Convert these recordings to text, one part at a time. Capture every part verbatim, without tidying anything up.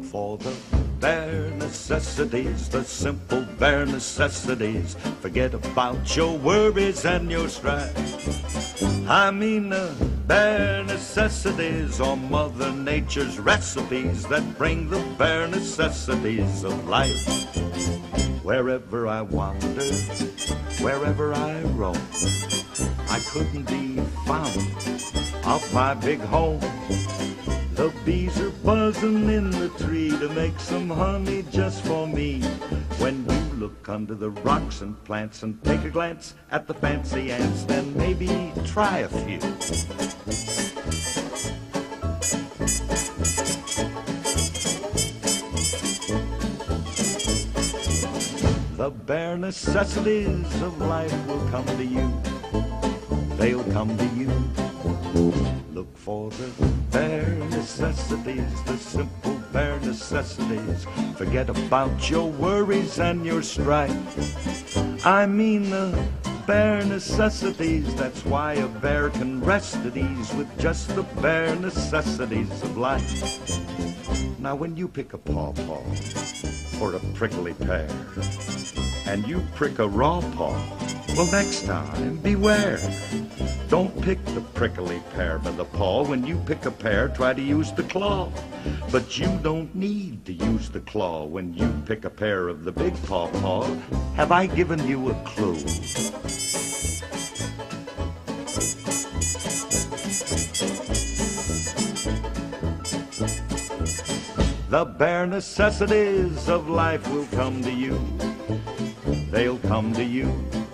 for the bare necessities, the simple bare necessities. Forget about your worries and your strife. I mean the bare necessities, or Mother Nature's recipes that bring the bare necessities of life. Wherever I wander, wherever I roam, I couldn't be found off my big home. The bees are buzzing in the tree to make some honey just for me. When you look under the rocks and plants and take a glance at the fancy ants, then maybe try a few. The bare necessities of life will come to you. They'll come to you. Look for the bare necessities, the simple bare necessities. Forget about your worries and your strife. I mean the bare necessities. That's why a bear can rest at ease with just the bare necessities of life. Now when you pick a pawpaw or a prickly pear, and you prick a raw paw, well, next time, beware. Don't pick the prickly pear by the paw. When you pick a pear, try to use the claw. But you don't need to use the claw when you pick a pear of the big pawpaw. Have I given you a clue? The bare necessities of life will come to you. They'll come to you.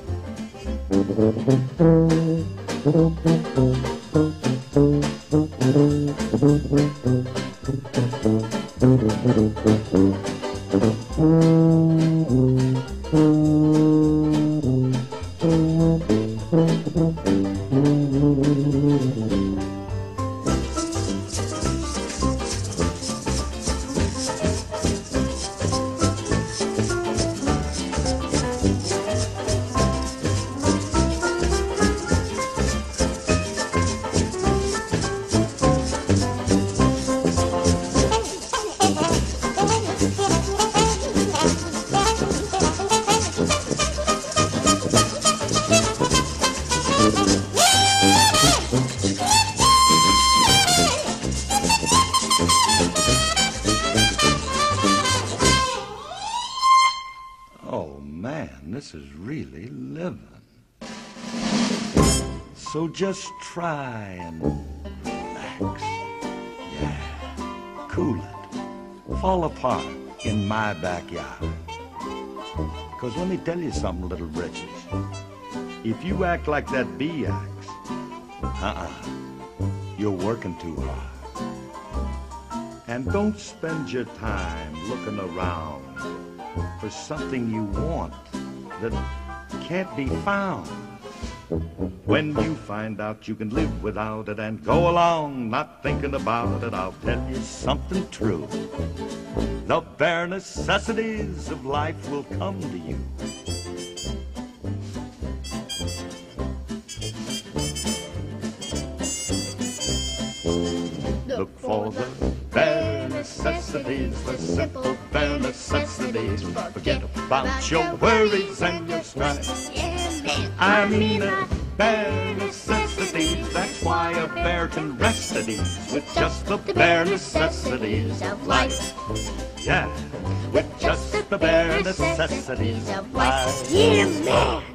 Oh man, this is really living. So just try and relax. Yeah, cool it. Fall apart in my backyard. Because let me tell you something, little britches. If you act like that bee acts, uh-uh, you're working too hard. And don't spend your time looking around for something you want that can't be found. When you find out you can live without it and go along not thinking about it, I'll tell you something true. The bare necessities of life will come to you. Look for the bare necessities, the simple bare necessities. Forget about your worries and your strife. I mean the bare necessities. That's why a bear can rest at ease with just the bare necessities of life. Yeah, with just the bare necessities of life. Yeah, man.